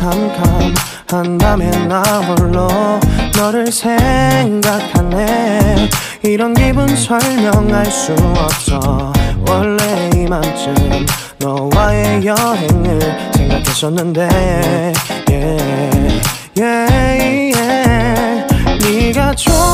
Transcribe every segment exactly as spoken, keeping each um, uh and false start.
캄캄한 밤에 나 홀로 너를 생각하네. 이런 기분 설명할 수 없어. 원래 이맘쯤 너와의 여행을 생각했었는데 yeah, yeah, yeah. 네가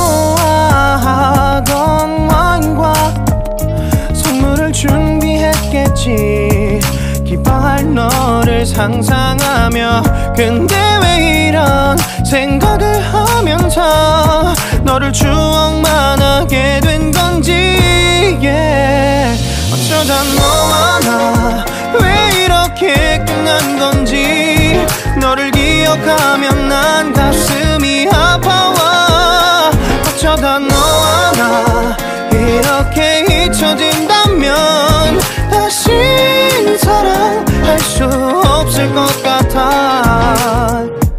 좋아하던 와인과 선물을 준비했겠지. 기뻐할 너를 상상하며. 근데 왜 이런 생각을 하면서 너를 추억만 하게 된 건지 yeah. 어쩌다 너와 나 왜 이렇게 끝난 건지. 너를 기억하면 난 가슴이 아파와. 어쩌다 너와 나 이렇게 잊혀진다면 다시 사랑할 수 없을 것 같아.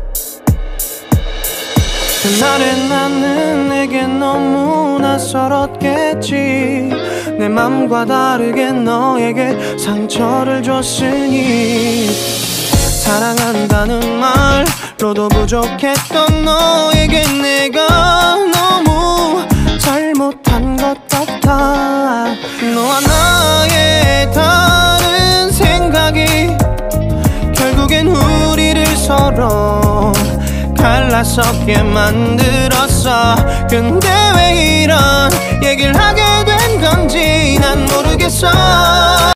그날의 나는 내게 너무 낯설었겠지. 내 맘과 다르게 너에게 상처를 줬으니. 사랑한다는 말로도 부족했던 너에게 내가 너무 잘못한 것 같아. 너와 나의 다른 생각이 결국엔 우리를 서로 갈라서게 만들었어. 근데 왜 이런 얘기를 하게 된 건지 난 모르겠어.